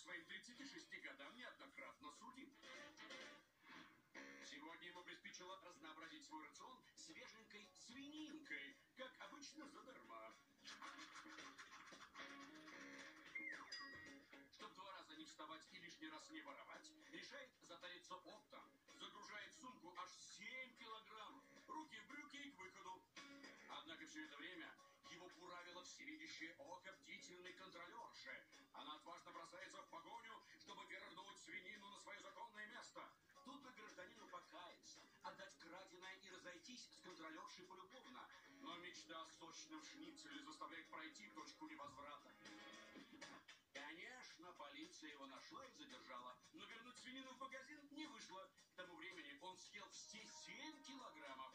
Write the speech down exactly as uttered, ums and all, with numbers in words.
своим тридцати шести годам неоднократно судим. Сегодня ему приспичило разнообразить свой рацион свеженькой свининкой, как обычно, задарма. Чтоб два раза не вставать и лишний раз не воровать, решает затариться оптом. Загружает в сумку аж семь килограммов. Руки в брюки и к выходу. Однако все это время его буравило всевидящее око бдительной контролерши. Она отважно бросается в погоню, чтобы вернуть свинину на свое законное место. Тут бы гражданину покаяться, отдать краденое и разойтись с контролершей полюбовно. Но мечта о сочном шницеле заставляет пройти точку невозврата. Конечно, полиция его нашла и задержала, но вернуть свинину в магазин не вышло. К тому времени он съел все семь килограммов.